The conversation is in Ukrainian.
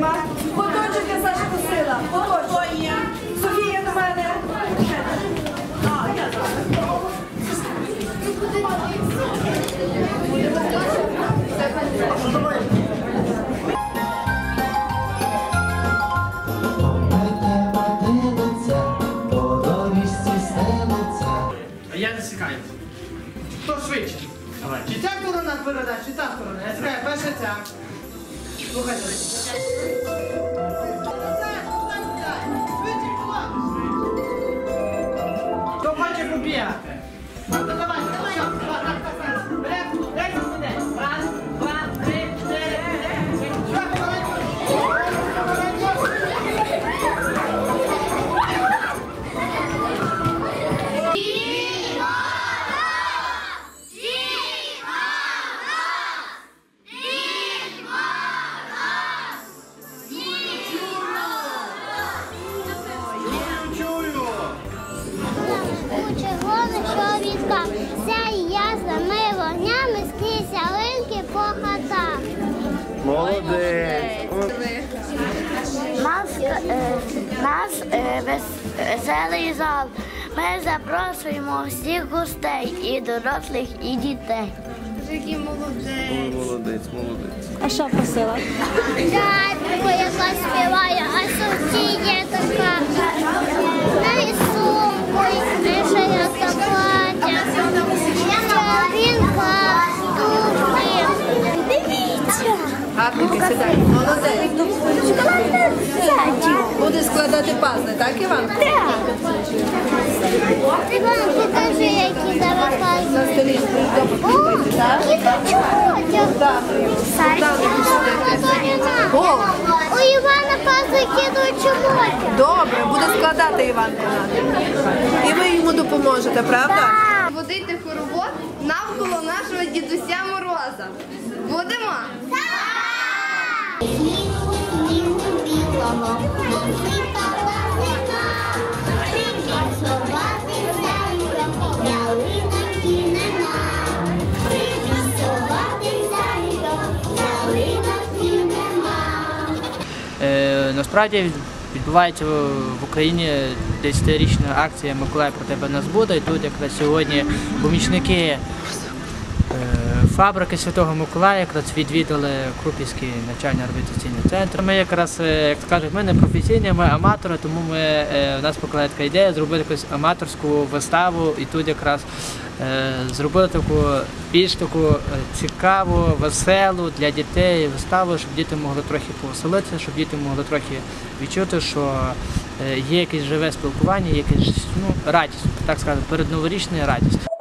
нема. Батончик я Саша косила. Батончик. Софія до мене. Я засікаю. Хто швидше? Давай. Чи ця сторона передач, чи та сторона? Я скажу, перша ця. Слухайте. Хто хоче побігати? Давай, давай, беремо, дай сюди. Раз, два, три, чотири. Молодець! Нас веселий зал. Ми запрошуємо всіх гостей, і дорослих, і дітей. Який молодець. Молодець. А що просила? Дядько, яка співає, а Софія така. Дай сумку, і ще яка платя. Чаринка, туфлі. Дивіться. Гарненько, сідай. Молодець. Буде складати пазли, так, Іван? Так. Іван, покажи, які зараз пазли. На столі. О, діточок. У Івана пазли кидуть. Добре, буде складати Іванко. І ви йому допоможете, правда? Водити хоровод навколо нашого дідуся Мороза. Будемо? Насправді відбувається в Україні 10-річна акція «Миколай про тебе нас буде». І тут якраз сьогодні помічники фабрики Святого Миколая якраз відвідали Крупівський навчально-реабілітаційний центр. Ми якраз, як кажуть, ми не професійні, ми аматори, тому у нас покладає така ідея зробити якусь аматорську виставу і тут якраз зробили таку більш таку цікаву, веселу для дітей виставу, щоб діти могли трохи повеселитися, щоб діти могли трохи відчути, що є якесь живе спілкування, є якась радість, так сказати, передноворічна радість.